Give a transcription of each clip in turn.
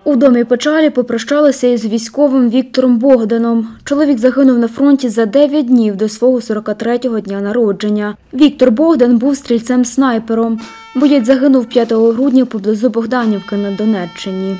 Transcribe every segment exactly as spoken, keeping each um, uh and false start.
У домі печалі попрощалися із військовим Віктором Богданом. Чоловік загинув на фронті за дев'ять днів до свого сорок третього дня народження. Віктор Богдан був стрільцем-снайпером. Боєць загинув п'ятого грудня поблизу Богданівки на Донеччині.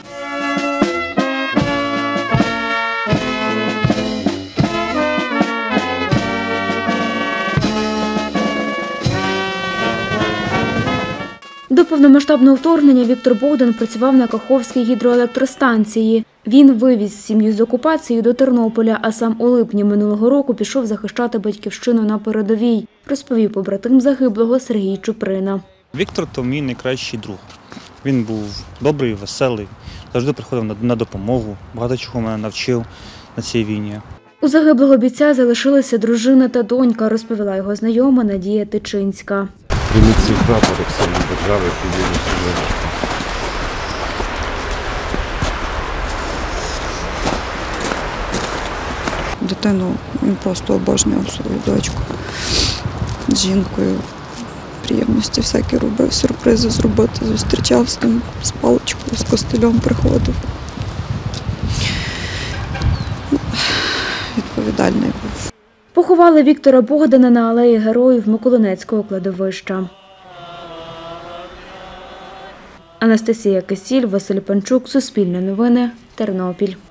До повномасштабного вторгнення Віктор Богдан працював на Каховській гідроелектростанції. Він вивіз сім'ю з окупації до Тернополя, а сам у липні минулого року пішов захищати батьківщину на передовій, розповів побратим загиблого Сергій Чуприна. Віктор – то мій найкращий друг. Він був добрий, веселий, завжди приходив на допомогу, багато чого мене навчив на цій війні. У загиблого бійця залишилися дружина та донька, розповіла його знайома Надія Тичинська. Прийміть цей прапор, як сильні держави, які вірять у мир. Дитину він просто обожнював свою дочку з жінкою. Приємності всякі робив, сюрпризи з роботи, зустрічав з ним, з паличкою, з костелем приходив. Відповідальний був. Поховали Віктора Богдана на алеї Героїв Миколинецького кладовища. Анастасія Кисіль, Василь Панчук, Суспільне новини, Тернопіль.